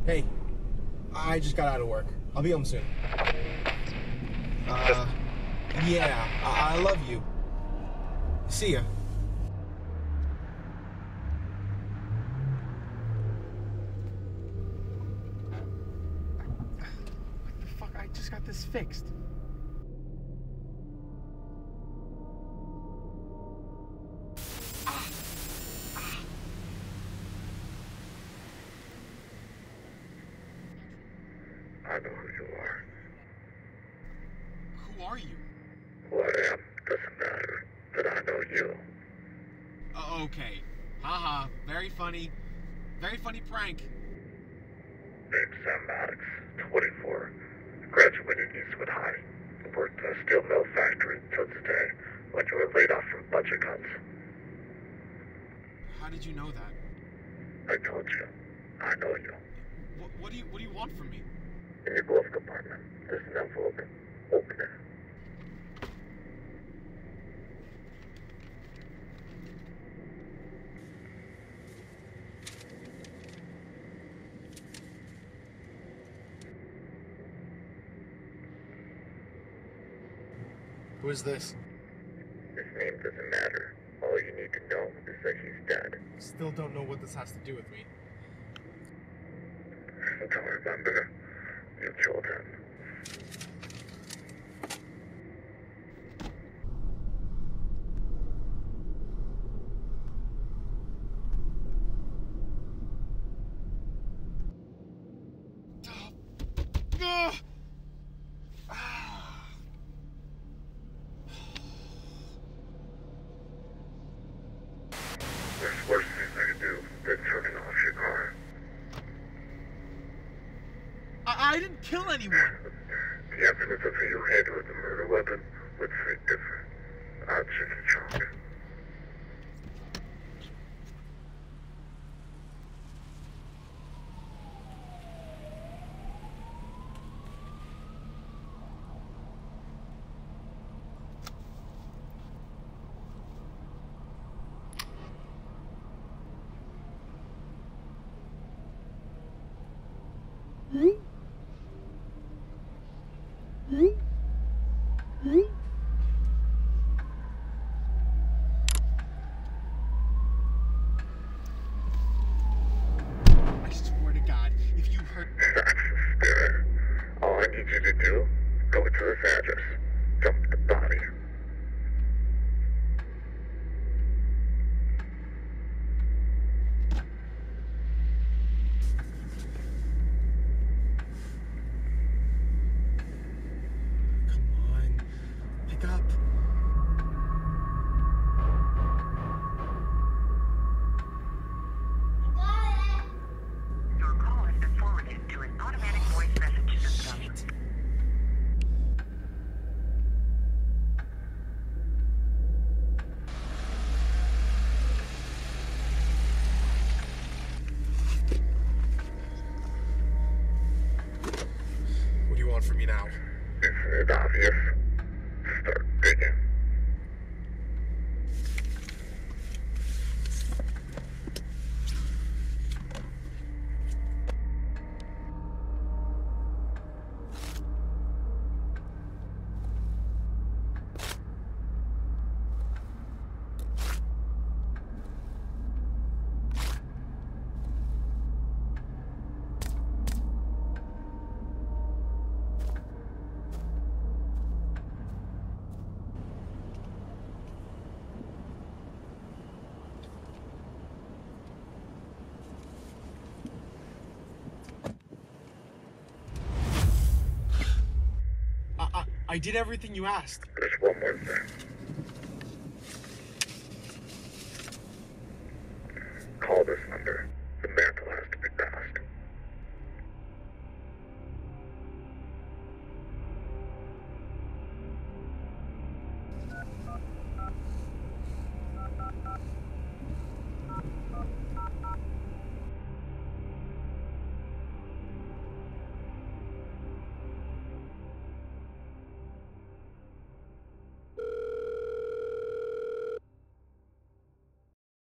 Hey, I just got out of work. I'll be home soon. Yeah, I love you. See ya. What the fuck? I just got this fixed. I know who you are. Who are you? Who I am doesn't matter, but I know you. Okay. Haha. Very funny. Very funny prank. Name's Sam Maddox, 24. Graduated Eastwood High. Worked in a steel mill factory till today when you were laid off from budget cuts. How did you know that? I told you. I know you. What do you want from me? In your glove compartment, there's an envelope. Open it. Who is this? His name doesn't matter. All you need to know is that he's dead. Still don't know what this has to do with me. Don't remember. You killed him. There's worse things I can do than turning off your car. I didn't kill anyone. The evidence of how you handled the murder weapon would say different. I'll check the trunk. I swear to God, if you hurt... That's the spirit. All I need you to do, go to this address. Dump the body. Come on. Pick up. Your call has been forwarded to an automatic voice message system. Shit. What do you want from me now? Isn't it obvious? Start digging. I did everything you asked. There's one more thing.